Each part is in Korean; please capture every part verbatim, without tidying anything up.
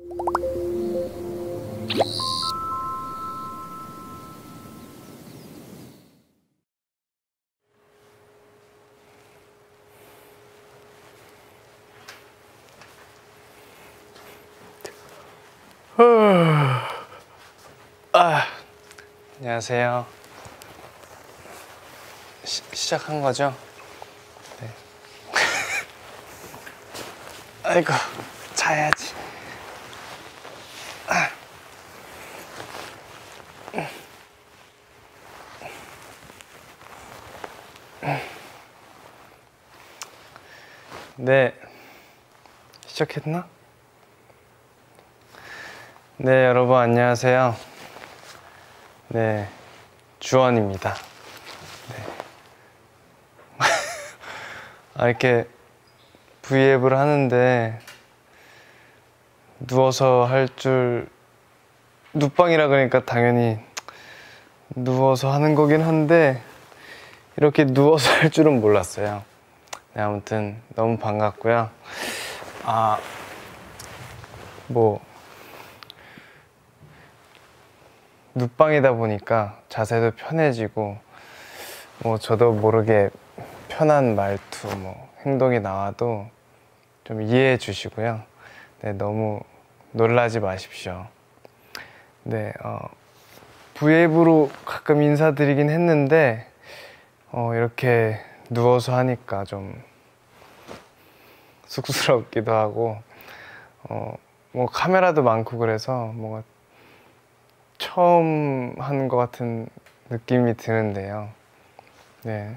아, 안녕하세요. 시, 시작한 거죠? 네. 아이고, 자야지. 아. 네, 시작했나? 네, 여러분 안녕하세요. 네, 주원입니다. 네. 아, 이렇게 브이앱을 하는데 누워서 할 줄, 눕방이라 그러니까 당연히 누워서 하는 거긴 한데 이렇게 누워서 할 줄은 몰랐어요. 네, 아무튼 너무 반갑고요. 아, 뭐 눕방이다 보니까 자세도 편해지고 뭐 저도 모르게 편한 말투, 뭐 행동이 나와도 좀 이해해 주시고요. 네, 너무 놀라지 마십시오. 네, 어, 브이앱으로 가끔 인사드리긴 했는데 어, 이렇게 누워서 하니까 좀 쑥스럽기도 하고 어, 뭐 카메라도 많고 그래서 뭔가 처음 하는 것 같은 느낌이 드는데요. 네,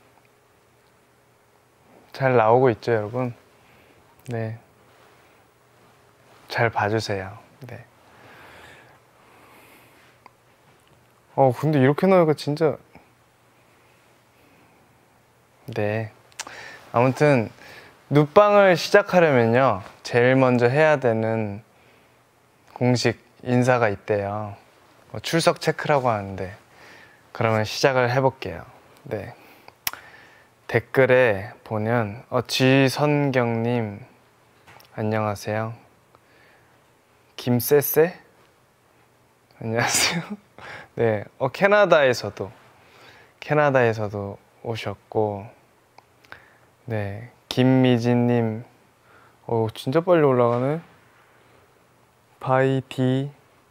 잘 나오고 있죠, 여러분? 네, 잘 봐주세요. 네. 어, 근데 이렇게 나오니까 진짜 네. 아무튼 눕방을 시작하려면요, 제일 먼저 해야 되는 공식 인사가 있대요. 뭐 출석 체크라고 하는데 그러면 시작을 해볼게요. 네. 댓글에 보면 어, 지선경님 안녕하세요. 김쎄쎄 안녕하세요. 네, 어, 캐나다에서도 캐나다에서도 오셨고, 네, 김미진님, 어, 진짜 빨리 올라가네. 바이디,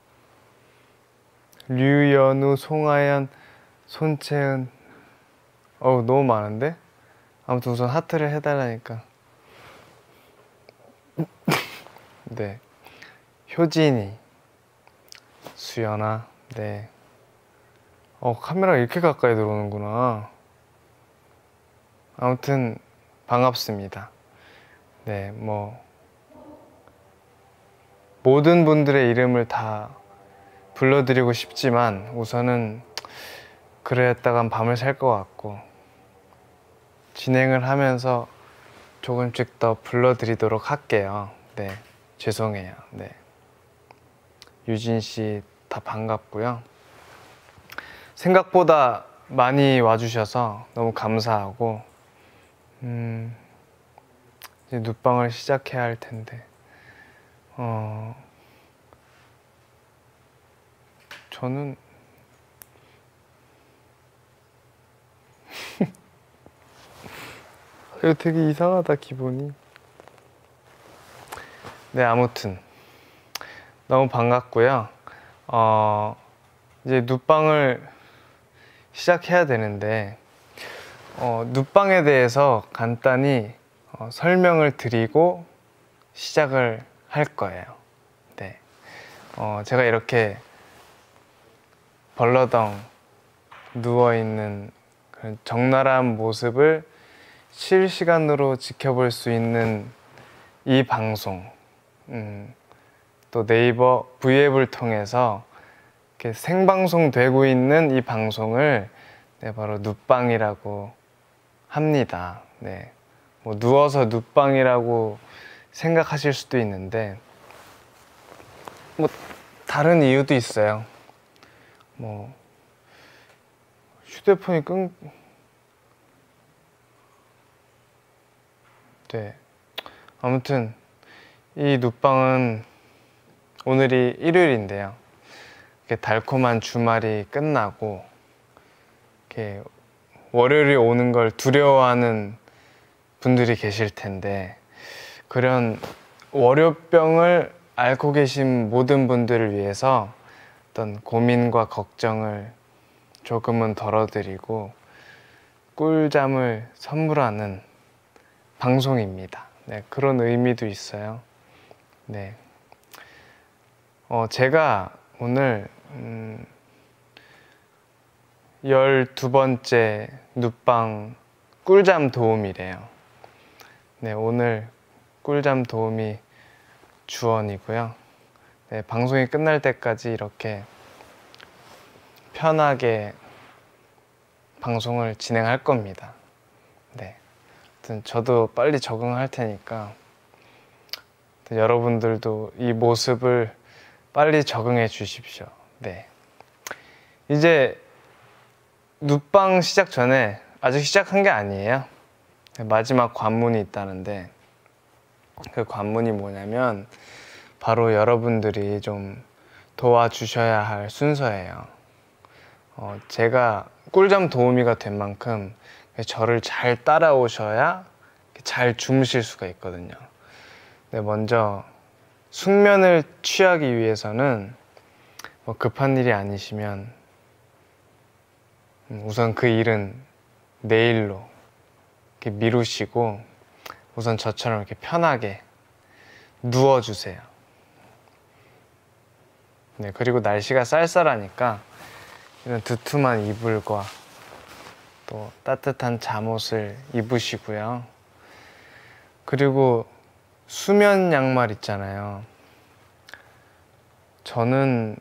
류연우, 송하연, 손채은, 어, 너무 많은데? 아무튼 우선 하트를 해달라니까. 네, 효진이, 수연아, 네. 어, 카메라가 이렇게 가까이 들어오는구나. 아무튼 반갑습니다. 네, 뭐 모든 분들의 이름을 다 불러드리고 싶지만 우선은 그랬다간 밤을 샐 것 같고 진행을 하면서 조금씩 더 불러드리도록 할게요. 네, 죄송해요. 네, 유진 씨 다 반갑고요. 생각보다 많이 와주셔서 너무 감사하고, 음, 이제 눕방을 시작해야 할 텐데, 어, 저는 이거 되게 이상하다, 기분이. 네, 아무튼 너무 반갑고요. 어, 이제 눕방을 시작해야 되는데 어, 눕방에 대해서 간단히 어, 설명을 드리고 시작을 할 거예요. 네, 어, 제가 이렇게 벌러덩 누워있는 그런 적나라한 모습을 실시간으로 지켜볼 수 있는 이 방송, 음, 또 네이버 브이앱을 통해서 이렇게 생방송 되고 있는 이 방송을 네, 바로 눕방이라고 합니다. 네, 뭐 누워서 눕방이라고 생각하실 수도 있는데 뭐 다른 이유도 있어요. 뭐 휴대폰이 끈 네, 아무튼 이 눕방은 오늘이 일요일인데요. 이렇게 달콤한 주말이 끝나고 이렇게 월요일이 오는 걸 두려워하는 분들이 계실 텐데, 그런 월요병을 앓고 계신 모든 분들을 위해서 어떤 고민과 걱정을 조금은 덜어드리고 꿀잠을 선물하는 방송입니다. 네, 그런 의미도 있어요. 네, 어, 제가 오늘 음, 열두 번째 눕방 꿀잠 도우미래요. 네, 오늘 꿀잠 도우미 주원이고요. 네, 방송이 끝날 때까지 이렇게 편하게 방송을 진행할 겁니다. 네, 아무튼 저도 빨리 적응할 테니까 여러분들도 이 모습을 빨리 적응해 주십시오. 네, 이제 눕방 시작 전에, 아직 시작한 게 아니에요. 마지막 관문이 있다는데, 그 관문이 뭐냐면 바로 여러분들이 좀 도와주셔야 할 순서예요. 어, 제가 꿀잠 도우미가 된 만큼 저를 잘 따라오셔야 잘 주무실 수가 있거든요. 네, 먼저 숙면을 취하기 위해서는 뭐 급한 일이 아니시면 우선 그 일은 내일로 이렇게 미루시고 우선 저처럼 이렇게 편하게 누워주세요. 네, 그리고 날씨가 쌀쌀하니까 이런 두툼한 이불과 또 따뜻한 잠옷을 입으시고요. 그리고 수면 양말 있잖아요. 저는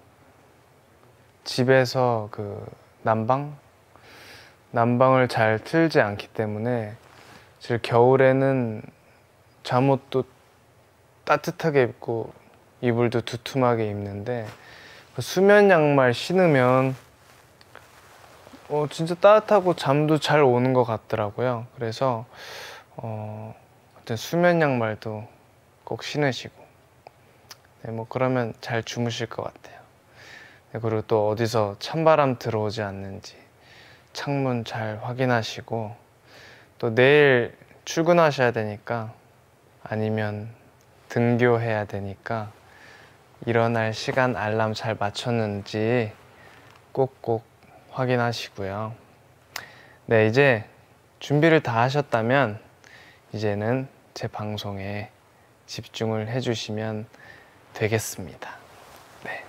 집에서 그 난방? 난방을 잘 틀지 않기 때문에 사실 겨울에는 잠옷도 따뜻하게 입고 이불도 두툼하게 입는데, 그 수면 양말 신으면 어, 진짜 따뜻하고 잠도 잘 오는 것 같더라고요. 그래서 어, 어떤 수면 양말도 꼭 신으시고, 네, 뭐 그러면 잘 주무실 것 같아요. 네, 그리고 또 어디서 찬바람 들어오지 않는지 창문 잘 확인하시고, 또 내일 출근하셔야 되니까, 아니면 등교해야 되니까 일어날 시간 알람 잘 맞췄는지 꼭꼭 확인하시고요. 네, 이제 준비를 다 하셨다면 이제는 제 방송에 집중을 해주시면 되겠습니다. 네.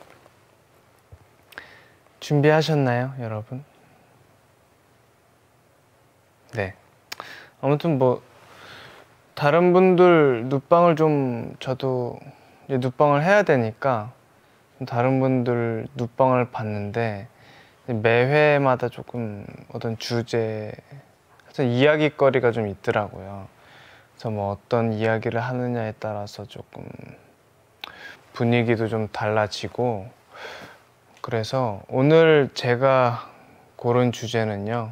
준비하셨나요, 여러분? 네. 아무튼 뭐 다른 분들 눕방을 좀, 저도 이제 눕방을 해야 되니까 다른 분들 눕방을 봤는데 매회마다 조금 어떤 주제, 하여튼 이야기거리가 좀 있더라고요. 그래서 뭐 어떤 이야기를 하느냐에 따라서 조금 분위기도 좀 달라지고, 그래서 오늘 제가 고른 주제는요,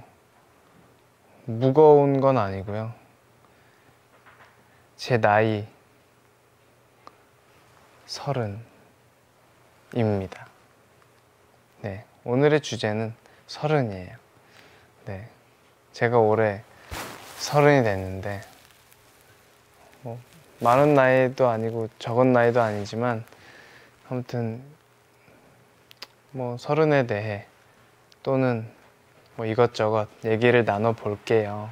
무거운 건 아니고요, 제 나이 서른입니다. 네, 오늘의 주제는 서른이에요. 네, 제가 올해 서른이 됐는데, 뭐 많은 나이도 아니고 적은 나이도 아니지만 아무튼 뭐 서른에 대해 또는 뭐 이것저것 얘기를 나눠 볼게요.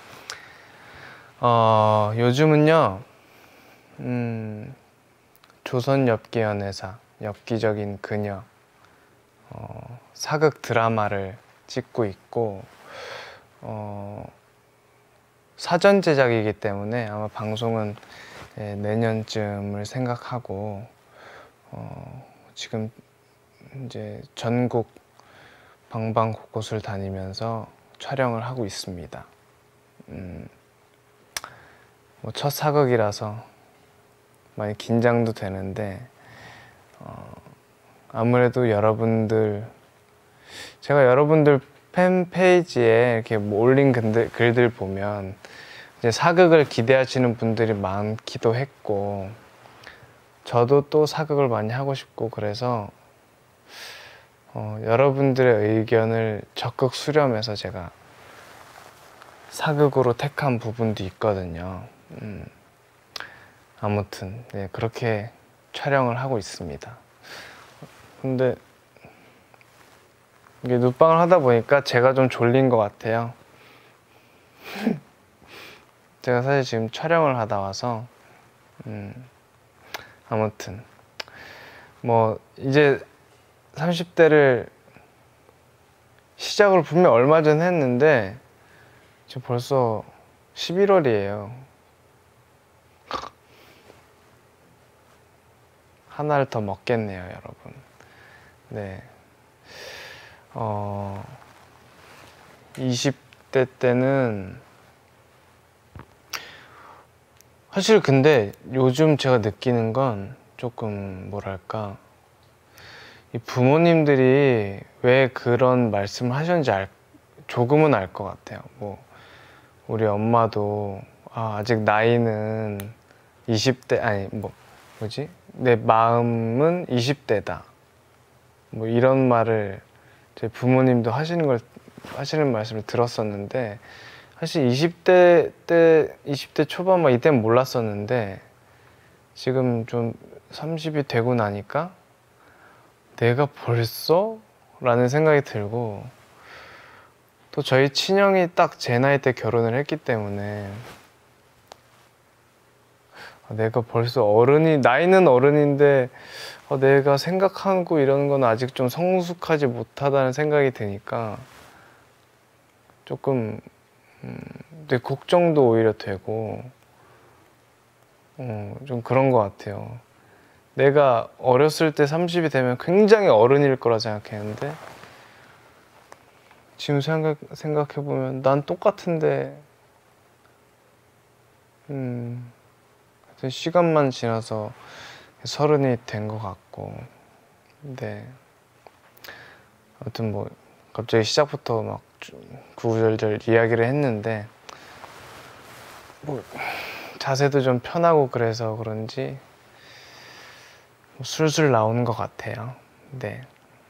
어, 요즘은요, 음, 조선 엽기연애사, 엽기적인 그녀, 어, 사극 드라마를 찍고 있고, 어, 사전 제작이기 때문에 아마 방송은 예, 내년쯤을 생각하고, 어, 지금 이제 전국 방방곳곳을 다니면서 촬영을 하고 있습니다. 음, 뭐 첫 사극이라서 많이 긴장도 되는데, 어, 아무래도 여러분들, 제가 여러분들 팬페이지에 이렇게 뭐 올린 글들, 글들 보면 이제 사극을 기대하시는 분들이 많기도 했고, 저도 또 사극을 많이 하고 싶고 그래서 어, 여러분들의 의견을 적극 수렴해서 제가 사극으로 택한 부분도 있거든요. 음, 아무튼 네, 그렇게 촬영을 하고 있습니다. 근데 이게 눕방을 하다 보니까 제가 좀 졸린 것 같아요. 제가 사실 지금 촬영을 하다 와서 음, 아무튼 뭐 이제 삼십 대를 시작을 분명 얼마 전에 했는데 지금 벌써 십일월이에요. 하나를 더 먹겠네요, 여러분. 네. 어, 이십 대 때는 사실 근데 요즘 제가 느끼는 건 조금 뭐랄까 이 부모님들이 왜 그런 말씀을 하셨는지 알, 조금은 알 것 같아요. 뭐 우리 엄마도 아, 아직 나이는 이십 대 아니 뭐 뭐지? 내 마음은 이십 대다. 뭐 이런 말을 제 부모님도 하시는 걸 하시는 말씀을 들었었는데 사실 이십 대 때 이십 대 초반 막 이때는 몰랐었는데 지금 좀 삼십이 되고 나니까 내가 벌써? 라는 생각이 들고 또 저희 친형이 딱 제 나이 때 결혼을 했기 때문에 내가 벌써 어른이 나이는 어른인데 어, 내가 생각하고 이런 건 아직 좀 성숙하지 못하다는 생각이 드니까 조금 음, 내 걱정도 오히려 되고 어, 좀 그런 것 같아요. 내가 어렸을 때 삼십이 되면 굉장히 어른일 거라 생각했는데 지금 생각, 생각해보면 난 똑같은데 음, 하여튼 시간만 지나서 서른이 된 것 같고 근데 아무튼 뭐 갑자기 시작부터 막 구구절절 이야기를 했는데 뭐 자세도 좀 편하고 그래서 그런지 술술 나오는 것 같아요. 네.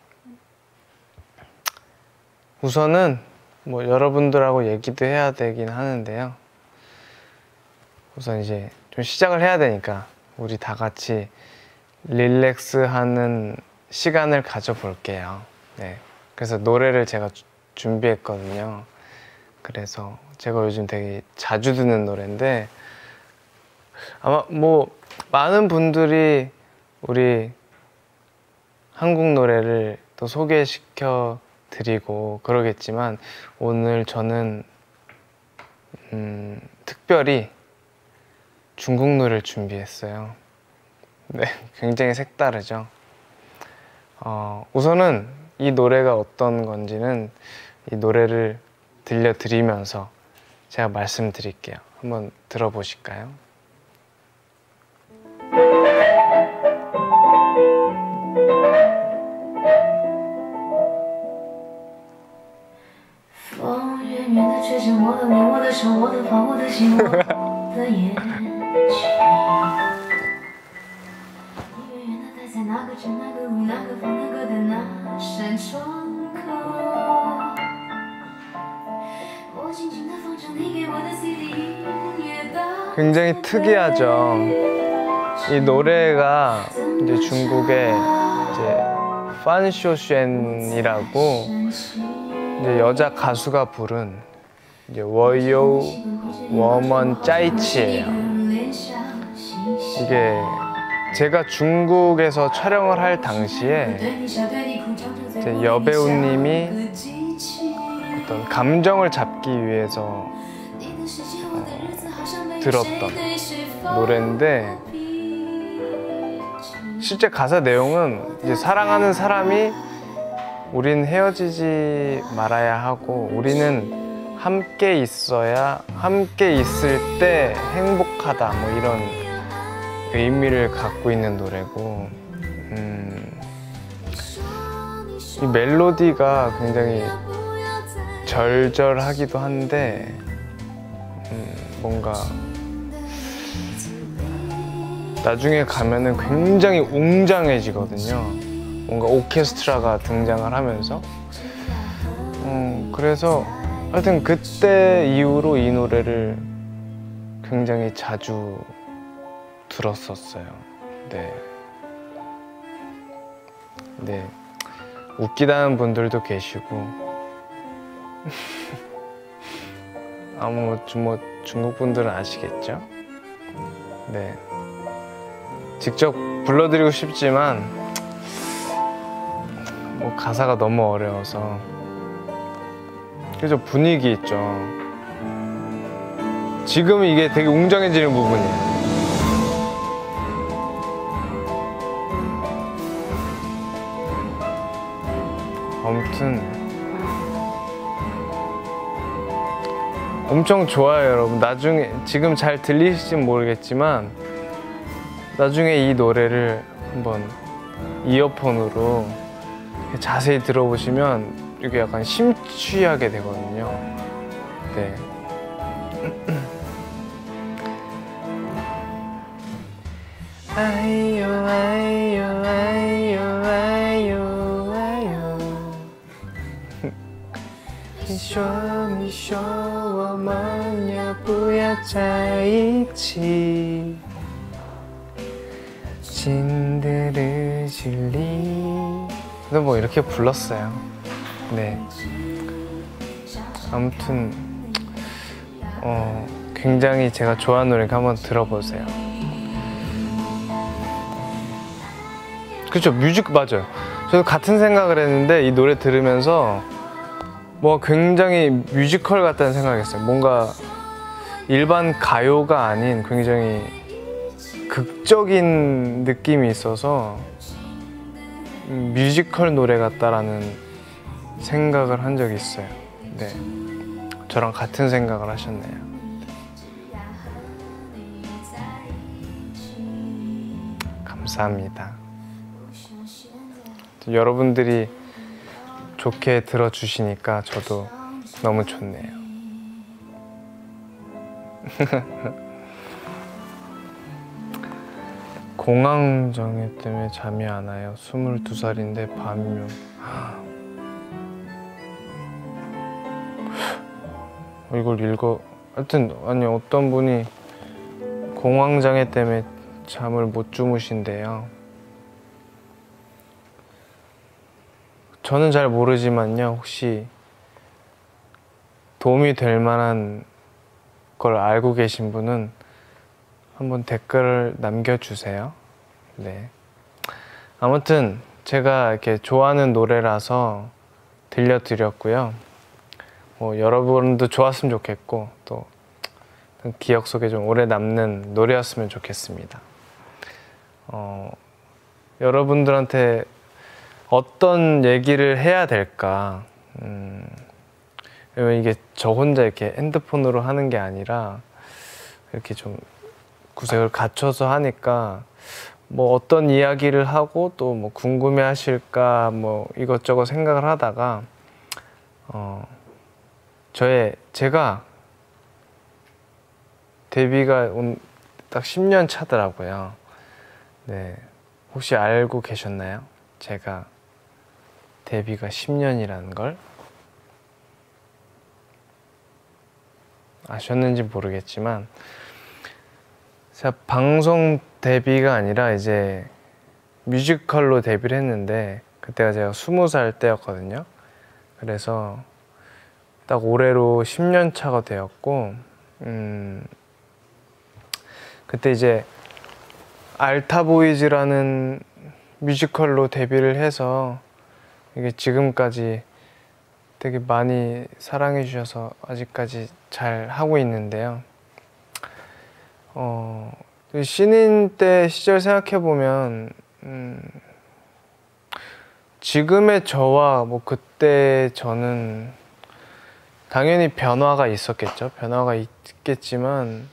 우선은 뭐 여러분들하고 얘기도 해야 되긴 하는데요. 우선 이제 좀 시작을 해야 되니까 우리 다 같이 릴렉스하는 시간을 가져볼게요. 네. 그래서 노래를 제가 주, 준비했거든요. 그래서 제가 요즘 되게 자주 듣는 노래인데 아마 뭐 많은 분들이 우리 한국 노래를 또 소개시켜 드리고 그러겠지만 오늘 저는 음, 특별히 중국 노래를 준비했어요. 네, 굉장히 색다르죠. 어, 우선은 이 노래가 어떤 건지는 이 노래를 들려드리면서 제가 말씀드릴게요. 한번 들어보실까요? 굉장히 특이하죠. 이 노래가 이제 중국의 이제 판쇼쉔이라고 이제 여자 가수가 부른 이제 워요 워먼 짜이치예요. 이게 제가 중국에서 촬영을 할 당시에 이제 여배우님이 어떤 감정을 잡기 위해서 어, 들었던 노래인데 실제 가사 내용은 이제 사랑하는 사람이 우린 헤어지지 말아야 하고 우리는 함께 있어야 함께 있을 때 행복하다 뭐 이런 의미를 갖고 있는 노래고 음, 이 멜로디가 굉장히 절절하기도 한데 음, 뭔가 나중에 가면은 굉장히 웅장해지거든요. 뭔가 오케스트라가 등장을 하면서 음, 그래서 하여튼 그때 이후로 이 노래를 굉장히 자주 들었었어요. 네. 네. 웃기다는 분들도 계시고 아무 뭐 중국 분들은 아시겠죠? 네. 직접 불러드리고 싶지만 뭐 가사가 너무 어려워서. 그래서 분위기 있죠. 지금 이게 되게 웅장해지는 부분이에요. 아무튼 엄청 좋아요, 여러분. 나중에 지금 잘 들리실진 모르겠지만 나중에 이 노래를 한번 이어폰으로 자세히 들어보시면 이게 약간 심취하게 되거든요. 네. 아이요 아이요 아이요 아이요 아이요 你说你说我们要不要在一起 진들의 진리 그래서 뭐 이렇게 불렀어요. 네. 아무튼 어, 굉장히 제가 좋아하는 노래니까 한번 들어보세요. 그렇죠, 뮤직 맞아요. 저도 같은 생각을 했는데 이 노래 들으면서 뭐 굉장히 뮤지컬 같다는 생각했어요. 뭔가 일반 가요가 아닌 굉장히 극적인 느낌이 있어서 뮤지컬 노래 같다라는 생각을 한 적이 있어요. 네, 저랑 같은 생각을 하셨네요. 감사합니다. 여러분들이 좋게 들어주시니까 저도 너무 좋네요. 공황장애 때문에 잠이 안 와요. 스물두 살인데 밤이면 이걸 읽어. 하여튼 아니 어떤 분이 공황장애 때문에 잠을 못 주무신대요. 저는 잘 모르지만요, 혹시 도움이 될 만한 걸 알고 계신 분은 한번 댓글을 남겨주세요. 네. 아무튼 제가 이렇게 좋아하는 노래라서 들려드렸고요. 뭐 여러분도 좋았으면 좋겠고 또 기억 속에 좀 오래 남는 노래였으면 좋겠습니다. 어, 여러분들한테 어떤 얘기를 해야 될까? 음, 왜냐면 이게 저 혼자 이렇게 핸드폰으로 하는 게 아니라 이렇게 좀 구색을 갖춰서 하니까 뭐 어떤 이야기를 하고 또 뭐 궁금해 하실까 뭐 이것저것 생각을 하다가 어, 저의 제가 데뷔가 온 딱 십 년 차더라고요. 네, 혹시 알고 계셨나요? 제가 데뷔가 십 년이라는 걸 아셨는지 모르겠지만 제가 방송 데뷔가 아니라 이제 뮤지컬로 데뷔를 했는데 그때가 제가 스무 살 때였거든요. 그래서 딱 올해로 십 년 차가 되었고 음, 그때 이제 알타보이즈라는 뮤지컬로 데뷔를 해서 이게 지금까지 되게 많이 사랑해 주셔서 아직까지 잘 하고 있는데요. 어, 신인 때 시절 생각해 보면 음, 지금의 저와 뭐 그때 저는 당연히 변화가 있었겠죠. 변화가 있겠지만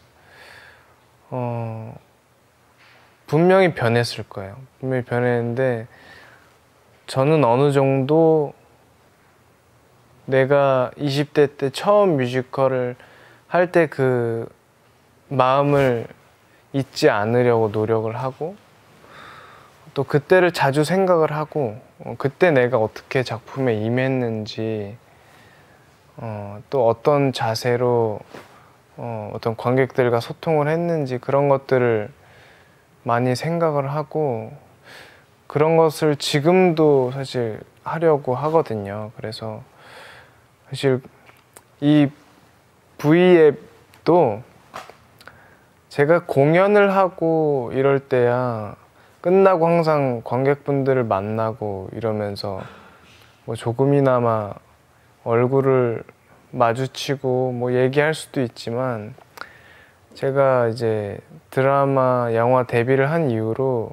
어, 분명히 변했을 거예요. 분명히 변했는데 저는 어느 정도 내가 이십 대 때 처음 뮤지컬을 할 때 그 마음을 잊지 않으려고 노력을 하고, 또 그때를 자주 생각을 하고, 어, 그때 내가 어떻게 작품에 임했는지, 어, 또 어떤 자세로 어, 어떤 관객들과 소통을 했는지 그런 것들을 많이 생각을 하고, 그런 것을 지금도 사실 하려고 하거든요. 그래서 사실 이 V앱도 제가 공연을 하고 이럴 때야 끝나고 항상 관객분들을 만나고 이러면서 뭐 조금이나마 얼굴을 마주치고 뭐 얘기할 수도 있지만, 제가 이제 드라마, 영화 데뷔를 한 이후로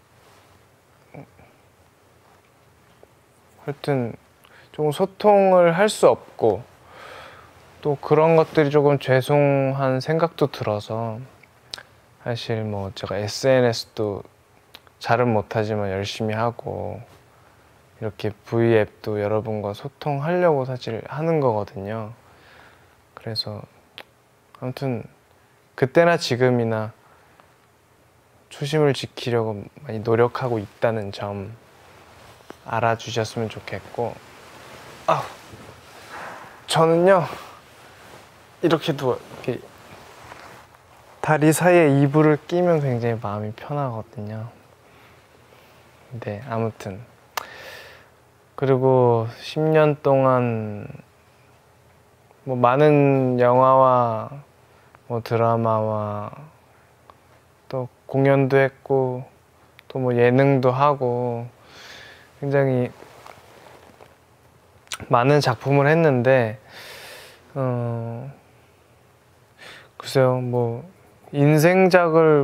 하여튼 조금 소통을 할 수 없고, 또 그런 것들이 조금 죄송한 생각도 들어서, 사실 뭐 제가 에스엔에스도 잘은 못하지만 열심히 하고 이렇게 V앱도 여러분과 소통하려고 사실 하는 거거든요. 그래서 아무튼 그때나 지금이나 초심을 지키려고 많이 노력하고 있다는 점 알아주셨으면 좋겠고, 아, 저는요 이렇게 누워 이렇게 다리 사이에 이불을 끼면 굉장히 마음이 편하거든요. 네, 아무튼 그리고 십 년 동안 뭐 많은 영화와 뭐 드라마와 또 공연도 했고 또 뭐 예능도 하고 굉장히 많은 작품을 했는데, 어, 글쎄요, 뭐 인생작을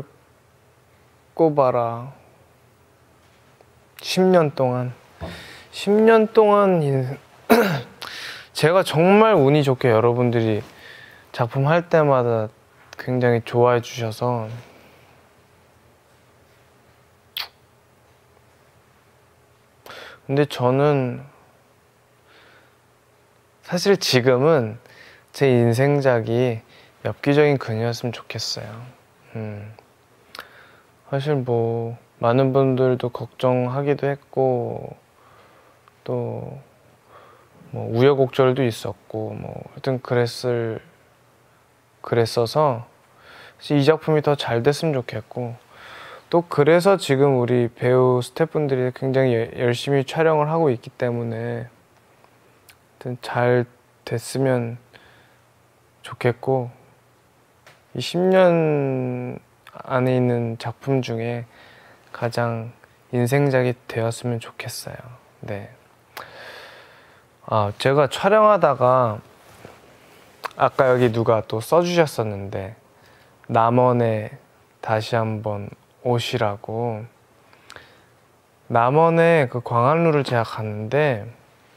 꼽아라. 십 년 동안 십 년 동안 인... 제가 정말 운이 좋게 여러분들이 작품 할 때마다 굉장히 좋아해 주셔서, 근데 저는 사실 지금은 제 인생작이 엽기적인 그녀였으면 좋겠어요. 음. 사실 뭐 많은 분들도 걱정하기도 했고, 또 뭐 우여곡절도 있었고, 뭐 하여튼 그랬을 그랬어서 이 작품이 더 잘 됐으면 좋겠고, 또 그래서 지금 우리 배우 스태프분들이 굉장히 열심히 촬영을 하고 있기 때문에 하여튼 잘 됐으면 좋겠고, 이 십 년 안에 있는 작품 중에 가장 인생작이 되었으면 좋겠어요. 네. 아, 제가 촬영하다가 아까 여기 누가 또 써주셨었는데, 남원에 다시 한번 오시라고. 남원에 그 광안루를 제가 갔는데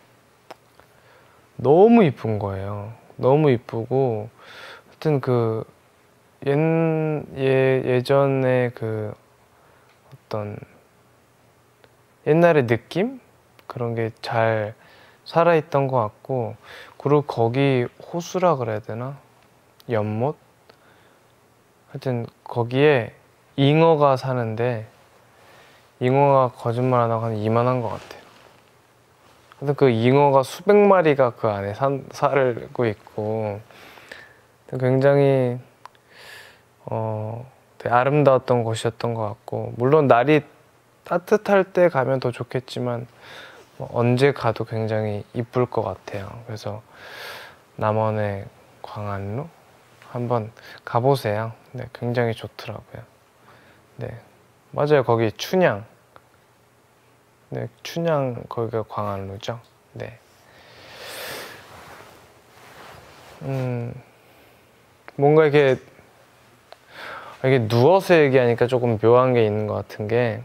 너무 이쁜 거예요. 너무 이쁘고, 하여튼 그 옛, 예, 예전에 그 어떤 옛날의 느낌? 그런 게 잘 살아있던 것 같고, 그리고 거기 호수라 그래야 되나? 연못? 하여튼 거기에 잉어가 사는데, 잉어가 거짓말 안 하고 한 이만한 것 같아요. 하여튼 그 잉어가 수백 마리가 그 안에 산, 살고 있고, 굉장히 어, 되게 아름다웠던 곳이었던 것 같고, 물론 날이 따뜻할 때 가면 더 좋겠지만 뭐 언제 가도 굉장히 이쁠 것 같아요. 그래서 남원의 광안루 한번 가보세요. 네, 굉장히 좋더라고요. 네, 맞아요. 거기 춘향. 네, 춘향 거기가 광안루죠. 네. 음, 뭔가 이렇게 이게 누워서 얘기하니까 조금 묘한 게 있는 것 같은 게,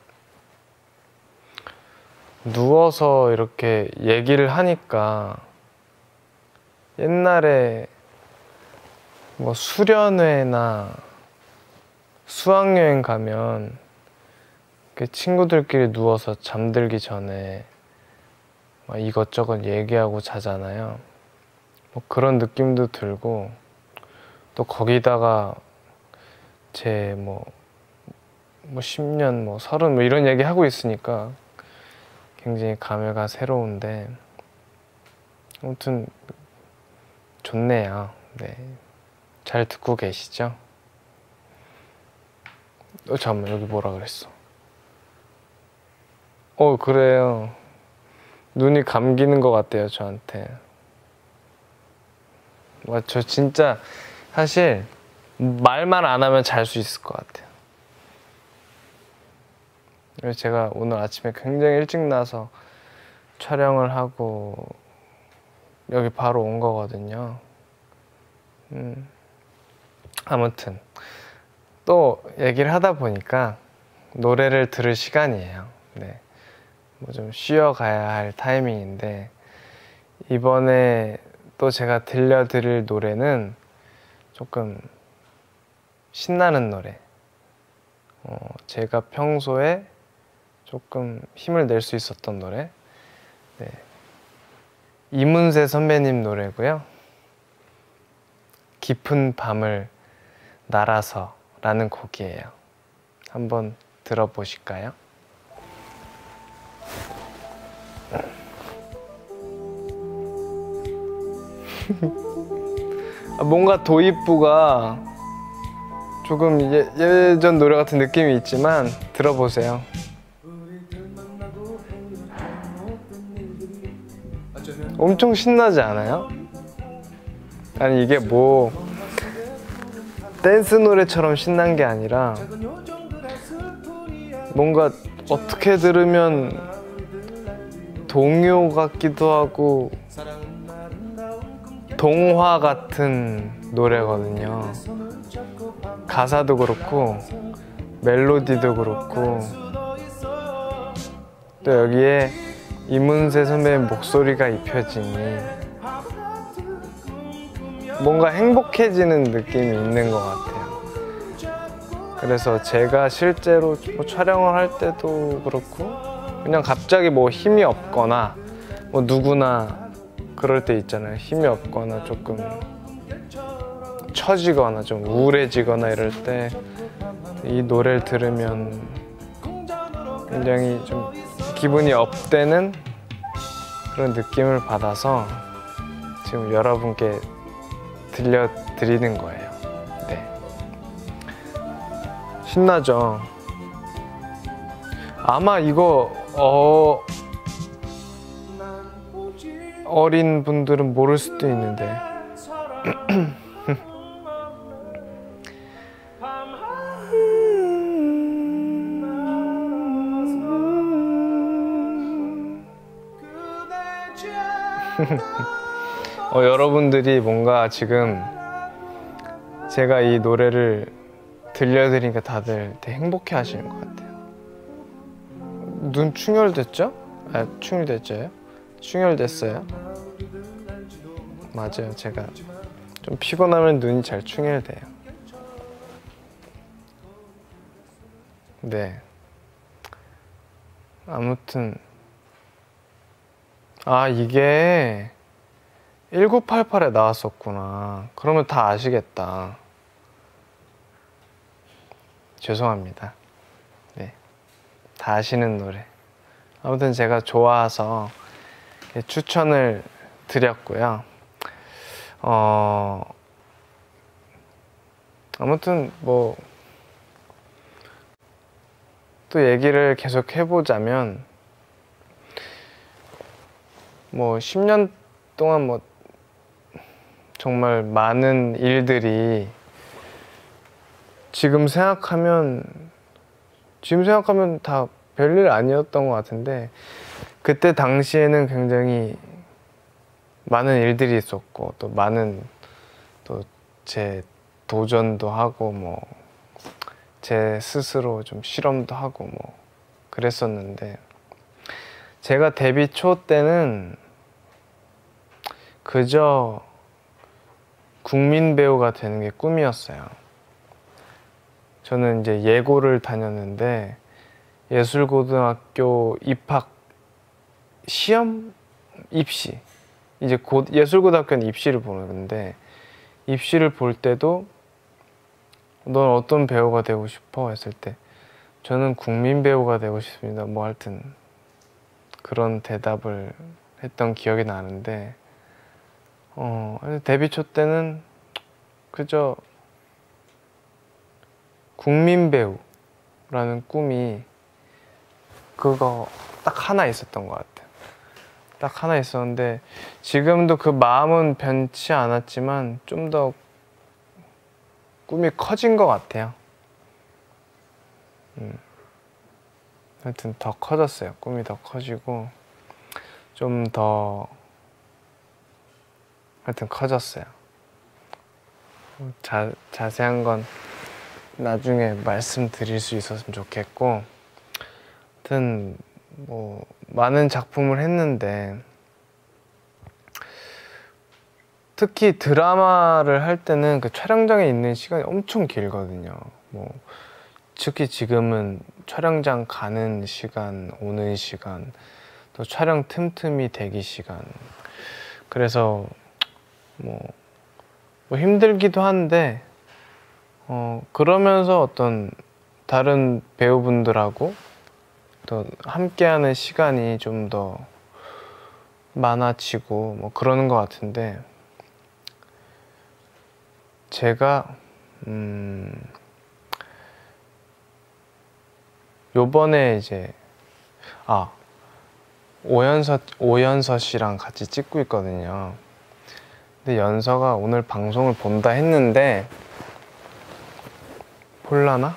누워서 이렇게 얘기를 하니까 옛날에 뭐 수련회나 수학여행 가면 친구들끼리 누워서 잠들기 전에 막 이것저것 얘기하고 자잖아요. 뭐 그런 느낌도 들고, 또 거기다가 제 뭐 뭐 십 년, 뭐 서른 뭐 이런 얘기 하고 있으니까 굉장히 감회가 새로운데 아무튼 좋네요. 네, 잘 듣고 계시죠? 어 잠깐만, 여기 뭐라 그랬어? 어 그래요. 눈이 감기는 것 같아요, 저한테. 와, 저 진짜 사실 말만 안 하면 잘 수 있을 것 같아요. 그래서 제가 오늘 아침에 굉장히 일찍 나서 촬영을 하고 여기 바로 온 거거든요. 음, 아무튼 또 얘기를 하다 보니까 노래를 들을 시간이에요. 네, 뭐 좀 쉬어가야 할 타이밍인데 이번에 또 제가 들려드릴 노래는 조금 신나는 노래. 어, 제가 평소에 조금 힘을 낼 수 있었던 노래. 네, 이문세 선배님 노래고요. 깊은 밤을 날아서 라는 곡이에요. 한번 들어보실까요? 뭔가 도입부가 조금 예, 예전 노래 같은 느낌이 있지만 들어보세요. 엄청 신나지 않아요? 아니 이게 뭐 댄스 노래처럼 신난 게 아니라 뭔가 어떻게 들으면 동요 같기도 하고 동화 같은 노래거든요. 가사도 그렇고 멜로디도 그렇고 또 여기에 이문세 선배의 목소리가 입혀지니 뭔가 행복해지는 느낌이 있는 것 같아요. 그래서 제가 실제로 뭐 촬영을 할 때도 그렇고 그냥 갑자기 뭐 힘이 없거나 뭐 누구나 그럴 때 있잖아요. 힘이 없거나 조금 처지거나 좀 우울해지거나 이럴 때 이 노래를 들으면 굉장히 좀 기분이 업되는 그런 느낌을 받아서 지금 여러분께 들려드리는 거예요. 네, 신나죠? 아마 이거 어... 어린 분들은 모를 수도 있는데 어, 여러분들이 뭔가 지금 제가 이 노래를 들려드리니까 다들 되게 행복해 하시는 것 같아요. 눈 충혈됐죠? 아, 충혈됐죠요? 충혈됐어요? 맞아요. 제가 좀 피곤하면 눈이 잘 충혈돼요. 네. 아무튼 아 이게 천구백팔십팔에 나왔었구나. 그러면 다 아시겠다. 죄송합니다. 네, 다 아시는 노래. 아무튼 제가 좋아서 추천을 드렸고요. 어, 아무튼 뭐 또 얘기를 계속 해보자면 뭐 십 년 동안 뭐 정말 많은 일들이 지금 생각하면 지금 생각하면 다 별일 아니었던 것 같은데 그때 당시에는 굉장히 많은 일들이 있었고 또 많은 또 제 도전도 하고 뭐 제 스스로 좀 실험도 하고 뭐 그랬었는데 제가 데뷔 초 때는 그저 국민 배우가 되는 게 꿈이었어요. 저는 이제 예고를 다녔는데 예술고등학교 입학 시험 입시 이제 곧 예술고등학교는 입시를 보는 건데 입시를 볼 때도 넌 어떤 배우가 되고 싶어? 했을 때 저는 국민 배우가 되고 싶습니다. 뭐 하여튼 그런 대답을 했던 기억이 나는데 어, 데뷔 초 때는 그저 국민 배우라는 꿈이 그거 딱 하나 있었던 것 같아요. 딱 하나 있었는데 지금도 그 마음은 변치 않았지만 좀 더 꿈이 커진 것 같아요. 음. 하여튼 더 커졌어요. 꿈이 더 커지고 좀 더 하여튼 커졌어요. 자, 자세한 건 나중에 말씀드릴 수 있었으면 좋겠고 하여튼 뭐 많은 작품을 했는데 특히 드라마를 할 때는 그 촬영장에 있는 시간이 엄청 길거든요. 뭐 특히 지금은 촬영장 가는 시간, 오는 시간, 또 촬영 틈틈이 대기 시간. 그래서 뭐, 뭐 힘들기도 한데 어, 그러면서 어떤 다른 배우분들하고 또 함께하는 시간이 좀 더 많아지고 뭐 그러는 것 같은데 제가 음 요번에 이제 아 오연서 오연서 씨랑 같이 찍고 있거든요. 근데 연서가 오늘 방송을 본다 했는데 볼라나?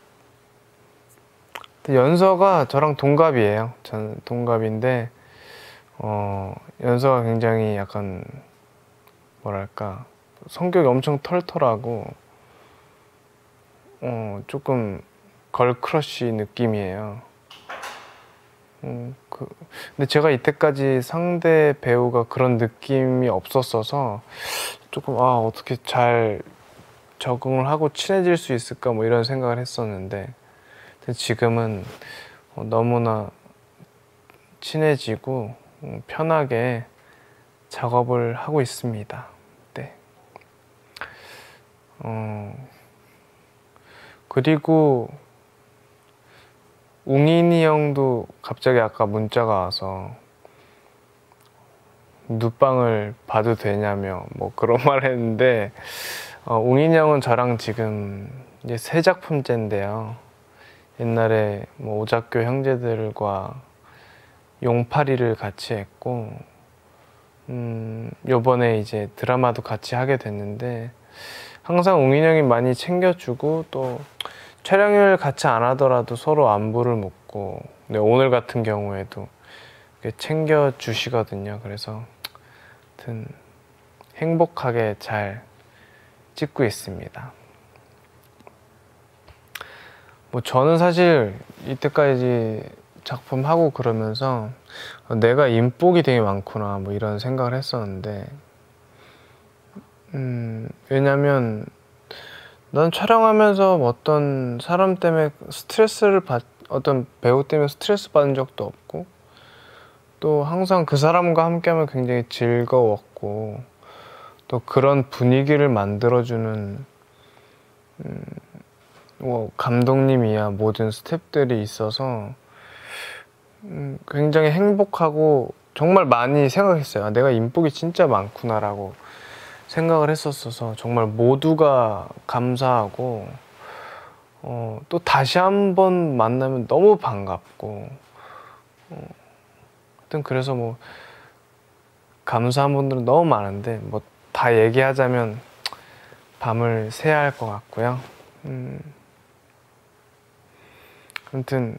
근데 연서가 저랑 동갑이에요. 저는 동갑인데 어 연서가 굉장히 약간 뭐랄까 성격이 엄청 털털하고 어 조금 걸크러쉬 느낌이에요. 음, 그, 근데 제가 이때까지 상대 배우가 그런 느낌이 없었어서 조금 아 어떻게 잘 적응을 하고 친해질 수 있을까 뭐 이런 생각을 했었는데 지금은 어, 너무나 친해지고 음, 편하게 작업을 하고 있습니다. 네. 어, 그리고 웅인이 형도 갑자기 아까 문자가 와서 누빵을 봐도 되냐며 뭐 그런 말 했는데 어, 웅인이 형은 저랑 지금 이제 세 작품째인데요. 옛날에 뭐 오작교 형제들과 용파리를 같이 했고 음, 요번에 이제 드라마도 같이 하게 됐는데 항상 웅인이 형이 많이 챙겨주고 또 촬영을 같이 안 하더라도 서로 안부를 묻고 네, 오늘 같은 경우에도 챙겨주시거든요. 그래서 하여튼 행복하게 잘 찍고 있습니다. 뭐 저는 사실 이때까지 작품 하고 그러면서 내가 인복이 되게 많구나 뭐 이런 생각을 했었는데 음, 왜냐면 난 촬영하면서 어떤 사람 때문에 스트레스를 받, 어떤 배우 때문에 스트레스 받은 적도 없고 또 항상 그 사람과 함께하면 굉장히 즐거웠고 또 그런 분위기를 만들어주는 음, 뭐 감독님이야 모든 스태프들이 있어서 음, 굉장히 행복하고 정말 많이 생각했어요. 아, 내가 인복이 진짜 많구나라고 생각을 했었어서 정말 모두가 감사하고 어, 또 다시 한번 만나면 너무 반갑고 어, 하여튼 그래서 뭐 감사한 분들은 너무 많은데 뭐 다 얘기하자면 밤을 새야 할 것 같고요. 음, 아무튼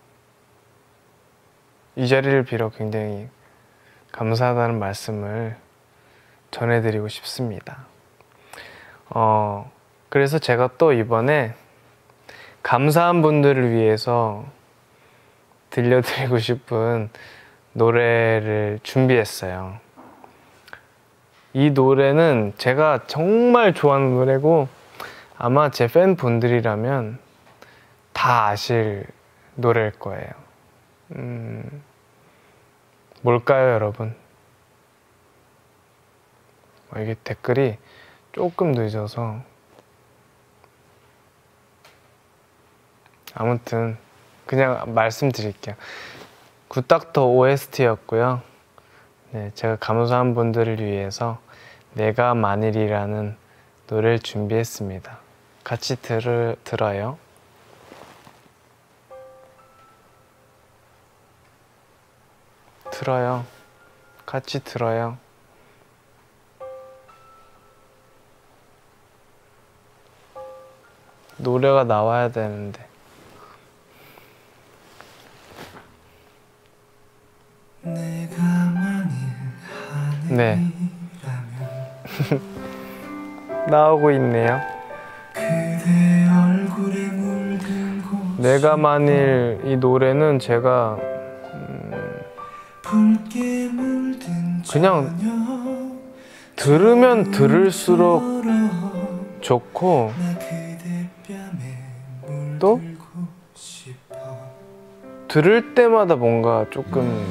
이 자리를 빌어 굉장히 감사하다는 말씀을 전해드리고 싶습니다. 어, 그래서 제가 또 이번에 감사한 분들을 위해서 들려드리고 싶은 노래를 준비했어요. 이 노래는 제가 정말 좋아하는 노래고 아마 제 팬분들이라면 다 아실 노래일 거예요. 음, 뭘까요, 여러분? 어, 이게 댓글이 조금 늦어서 아무튼 그냥 말씀드릴게요. 굿닥터 오에스티였고요. 네, 제가 감사한 분들을 위해서 내가 만일이라는 노래를 준비했습니다. 같이 들, 들어요. 들어요. 같이 들어요. 노래가 나와야 되는데. 내가 만일 네. 나오고 있네요. 내가 만일 이 노래는 제가 음, 그냥 들으면 들을수록 좋고 또 들을 때마다 뭔가 조금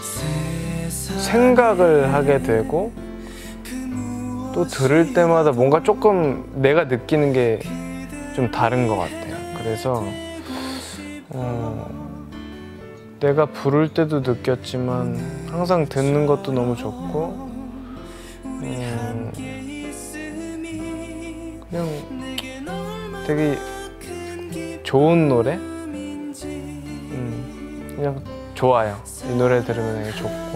생각을 하게 되고 또 들을 때마다 뭔가 조금 내가 느끼는 게 좀 다른 것 같아요. 그래서 어, 내가 부를 때도 느꼈지만 항상 듣는 것도 너무 좋고 음, 그냥 되게 좋은 노래? 음, 그냥 좋아요. 이 노래 들으면 되게 좋고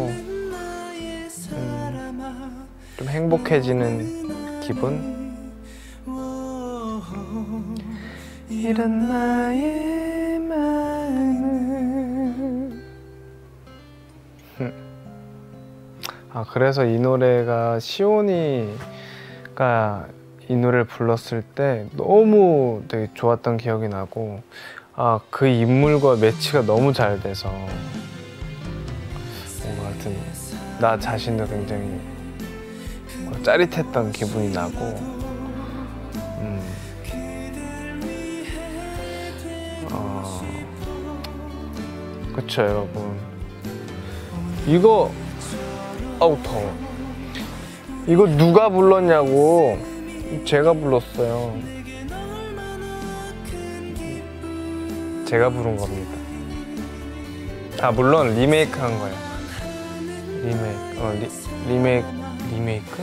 음, 좀 행복해지는 기분? 이런 나의 마음을 아 그래서 이 노래가 시온이가 이 노래를 불렀을 때 너무 되게 좋았던 기억이 나고 아 그 인물과 매치가 너무 잘 돼서 뭔가 하여튼 나 자신도 굉장히 짜릿했던 기분이 나고 음, 어, 그쵸 여러분 이거 아우 더워 이거 누가 불렀냐고 제가 불렀어요. 제가 부른 겁니다. 아 물론 리메이크 한 거예요. 리메이크 어 리, 리메이크 리메이크?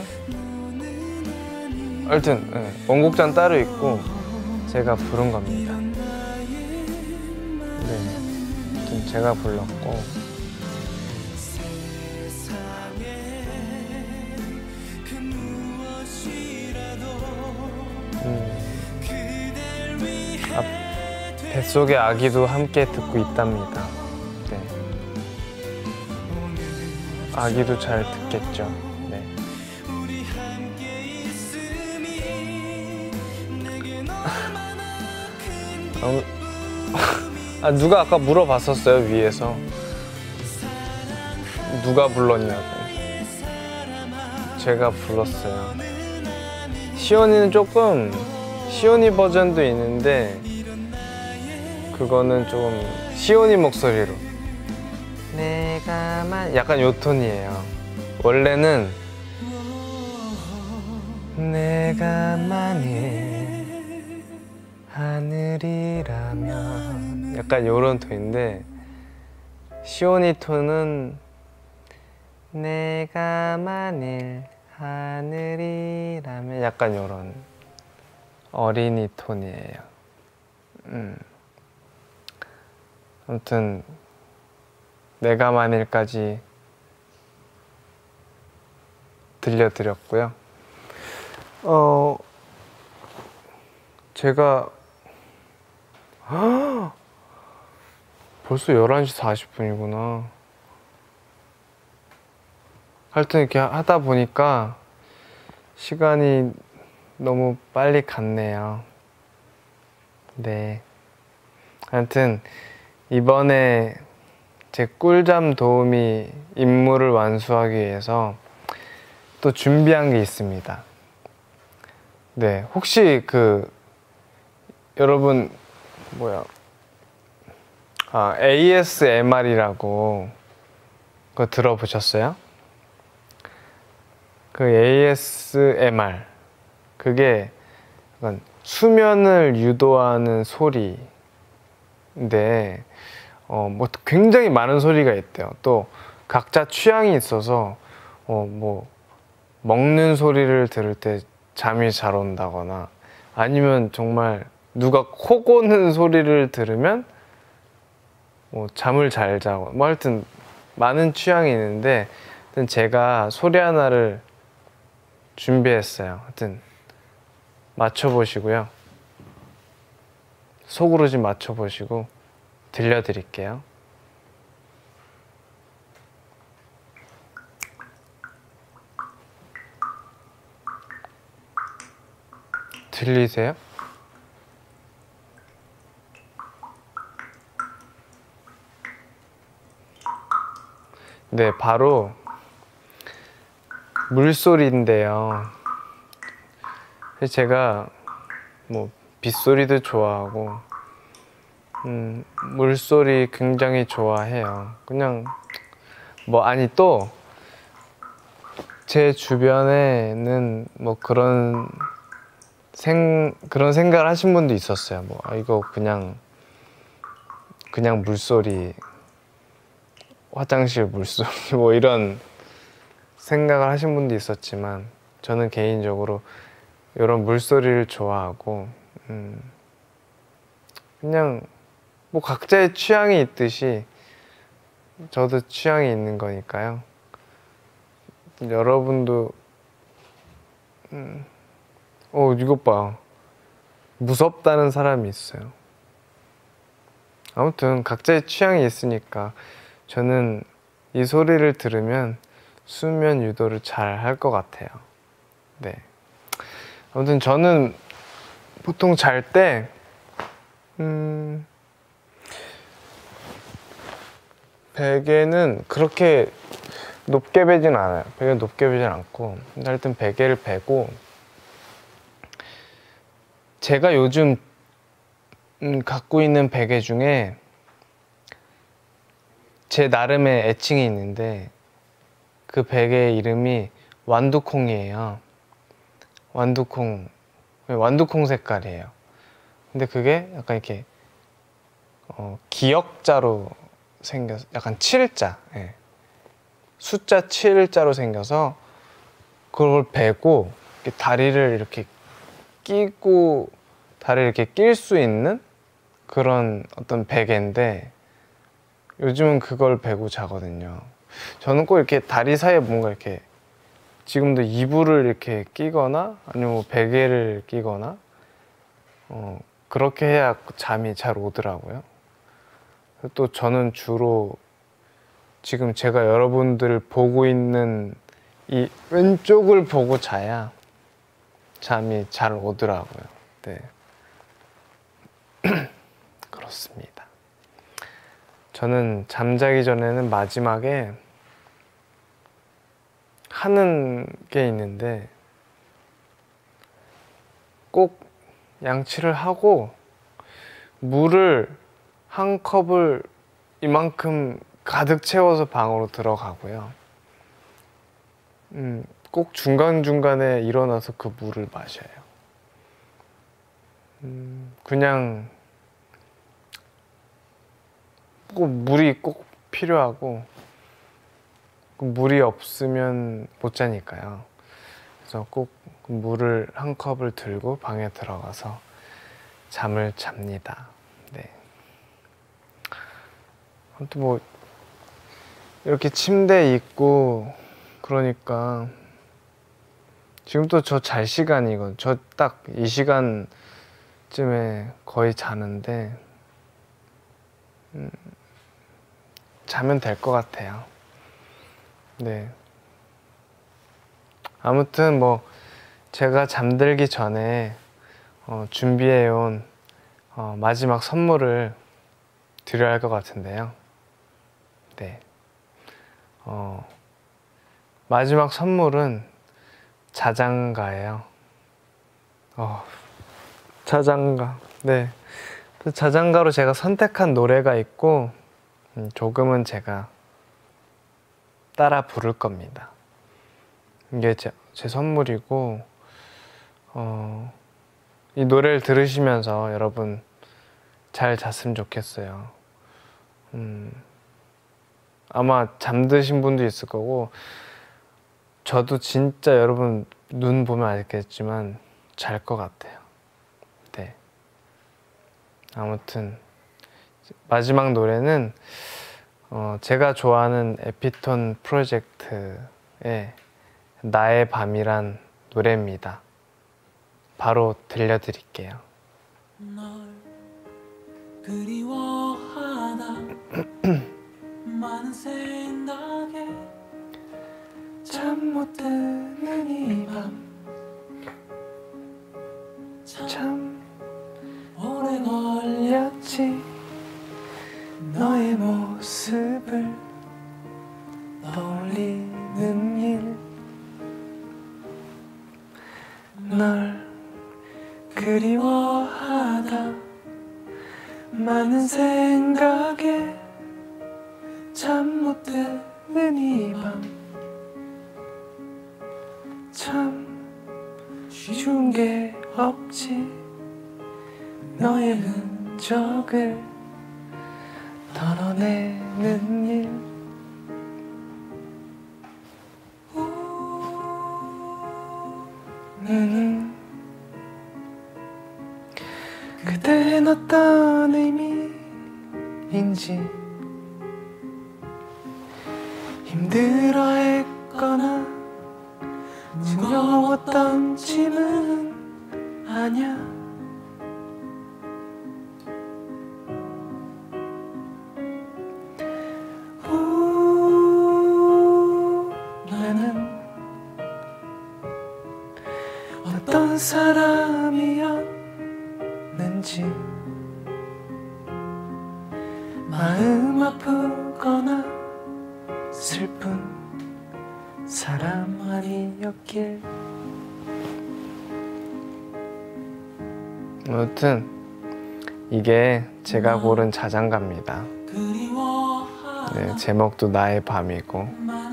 하여튼 네, 원곡자는 따로 있고 제가 부른 겁니다. 네, 하여튼 제가 불렀고 음, 아, 뱃속의 아기도 함께 듣고 있답니다. 네. 아기도 잘 듣겠죠. 네. 아, 누가 아까 물어봤었어요 위에서 누가 불렀냐고. 제가 불렀어요. 시온이는 조금 시온이 버전도 있는데 그거는 좀 시온이 목소리로 내가만 약간 요 톤이에요. 원래는 내가 만일 하늘이라면 약간 요런 톤인데 시온이 톤은 내가 만일 하늘이라면 약간 요런 어린이 톤이에요. 음. 아무튼 내가 만일까지 들려드렸고요. 어 제가 허! 벌써 열한 시 사십 분이구나. 하여튼 이렇게 하다 보니까 시간이 너무 빨리 갔네요. 네. 하여튼 이번에 제 꿀잠 도우미 임무를 완수하기 위해서 또 준비한 게 있습니다. 네, 혹시 그 여러분 뭐야 아 에이에스엠알이라고 그거 들어보셨어요? 그 에이에스엠알 그게 약간 수면을 유도하는 소리 소리인데 어, 뭐 굉장히 많은 소리가 있대요. 또 각자 취향이 있어서 어, 뭐 먹는 소리를 들을 때 잠이 잘 온다거나 아니면 정말 누가 코 고는 소리를 들으면 뭐 잠을 잘 자고 뭐 하여튼 많은 취향이 있는데 하여튼 제가 소리 하나를 준비했어요. 하여튼 맞춰보시고요. 속으로 좀 맞춰보시고 들려드릴게요. 들리세요? 네, 바로 물소리인데요. 제가 뭐 빗소리도 좋아하고 음, 물소리 굉장히 좋아해요. 그냥 뭐 아니 또 제 주변에는 뭐 그런 생 그런 생각을 하신 분도 있었어요. 뭐 아, 이거 그냥 그냥 물소리, 화장실 물소리 뭐 이런 생각을 하신 분도 있었지만 저는 개인적으로 이런 물소리를 좋아하고 음, 그냥 뭐 각자의 취향이 있듯이 저도 취향이 있는 거니까요. 여러분도 음, 어 이것 봐, 무섭다는 사람이 있어요. 아무튼 각자의 취향이 있으니까 저는 이 소리를 들으면 수면 유도를 잘 할 것 같아요. 네. 아무튼 저는 보통 잘 때 음, 베개는 그렇게 높게 베진 않아요. 베개 높게 베진 않고 하여튼 베개를 베고 제가 요즘 음, 갖고 있는 베개 중에 제 나름의 애칭이 있는데 그 베개의 이름이 완두콩이에요. 완두콩, 완두콩 색깔이에요. 근데 그게 약간 이렇게 어, 기역자로 생겨서 약간 칠자, 예. 숫자 칠자로 생겨서 그걸 베고 이렇게 다리를 이렇게 끼고 다리를 이렇게 낄 수 있는 그런 어떤 베개인데 요즘은 그걸 베고 자거든요. 저는 꼭 이렇게 다리 사이에 뭔가 이렇게 지금도 이불을 이렇게 끼거나 아니면 뭐 베개를 끼거나 어, 그렇게 해야 잠이 잘 오더라고요. 또 저는 주로 지금 제가 여러분들을 보고 있는 이 왼쪽을 보고 자야 잠이 잘 오더라고요. 네. 그렇습니다. 저는 잠자기 전에는 마지막에 하는 게 있는데 꼭 양치를 하고 물을 한 컵을 이만큼 가득 채워서 방으로 들어가고요. 음, 꼭 중간중간에 일어나서 그 물을 마셔요. 음, 그냥 꼭 물이 꼭 필요하고 물이 없으면 못 자니까요. 그래서 꼭 물을 한 컵을 들고 방에 들어가서 잠을 잡니다. 네. 아무튼 뭐 이렇게 침대에 있고 그러니까 지금 또 저 잘 시간이거든요. 저 딱 이 시간쯤에 거의 자는데 음, 자면 될 것 같아요. 네. 아무튼 뭐 제가 잠들기 전에 어, 준비해온 어, 마지막 선물을 드려야 할 것 같은데요. 네. 어, 마지막 선물은 자장가예요. 어, 자장가. 네. 그 자장가로 제가 선택한 노래가 있고 음, 조금은 제가 따라 부를 겁니다. 이게 제, 제 선물이고 어, 이 노래를 들으시면서 여러분 잘 잤으면 좋겠어요. 음, 아마 잠드신 분도 있을 거고, 저도 진짜 여러분 눈 보면 알겠지만 잘 것 같아요. 네. 아무튼 마지막 노래는 어, 제가 좋아하는 에피톤 프로젝트의 나의 밤이란 노래입니다. 바로 들려드릴게요. 널 그리워하다 많은 생각에 잠 못 드는 이 밤 참 오래 걸렸지 너의 모습을 떠올리는 일 널 그리워하다 많은 생각에 잠 못 드는 이 밤 참 쉬운 게 없지 너의 흔적을 덜어내는 일 음, 그댄 어떤 의미인지 힘들어했거나 두려웠던 짐은 아냐 우, 나는 어떤 사람이었는지 마음 아프거나 슬픈 사람 아니었길. 아무튼 이게 제가 고른 자장가입니다. 네, 제목도 나의 밤이고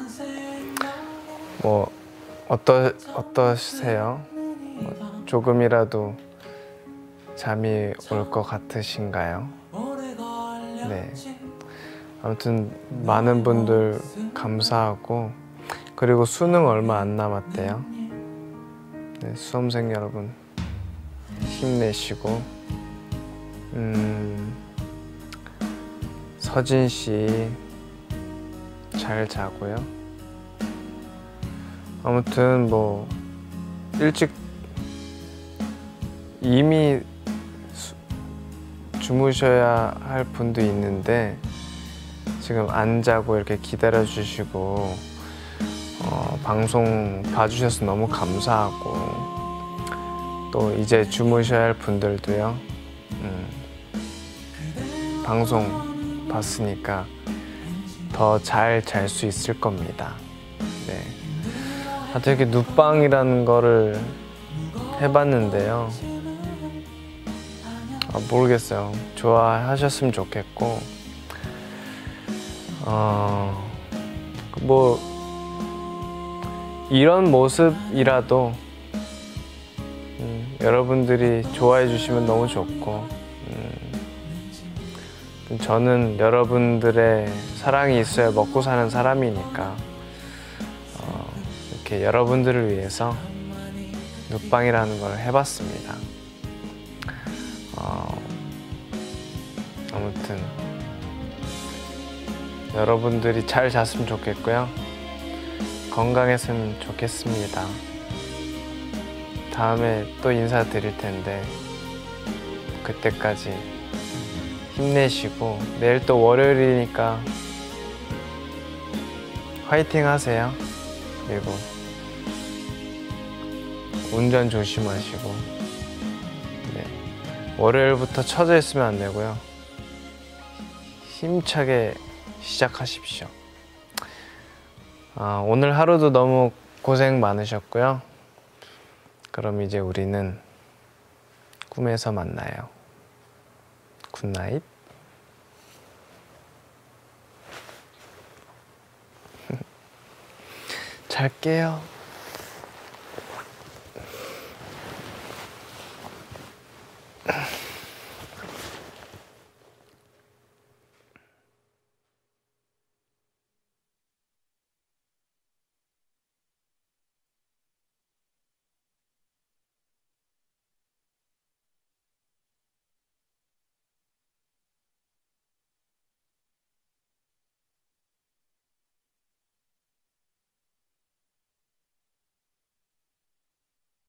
뭐 어떠, 어떠세요? 뭐 조금이라도 잠이 올 것 같으신가요? 네. 아무튼 많은 분들 감사하고 그리고 수능 얼마 안 남았대요. 네, 수험생 여러분 힘내시고 음, 서진 씨 잘 자고요. 아무튼 뭐 일찍 이미 수, 주무셔야 할 분도 있는데 지금 안 자고 이렇게 기다려 주시고 어, 방송 봐주셔서 너무 감사하고 또 이제 주무셔야 할 분들도요. 음, 방송 봤으니까 더 잘 잘 수 있을 겁니다. 네. 하여튼 이렇게 눕방이라는 거를 해봤는데요. 아, 모르겠어요. 좋아하셨으면 좋겠고 어, 뭐 이런 모습이라도 음, 여러분들이 좋아해 주시면 너무 좋고 음, 저는 여러분들의 사랑이 있어야 먹고 사는 사람이니까 어, 이렇게 여러분들을 위해서 눕방이라는 걸 해봤습니다. 어, 아무튼 여러분들이 잘 잤으면 좋겠고요. 건강했으면 좋겠습니다. 다음에 또 인사드릴 텐데 그때까지 힘내시고 내일 또 월요일이니까 화이팅 하세요. 그리고 운전 조심하시고 네. 월요일부터 처져 있으면 안 되고요. 힘차게 시작하십시오. 아, 오늘 하루도 너무 고생 많으셨고요. 그럼 이제 우리는 꿈에서 만나요. 굿나잇. 잘게요.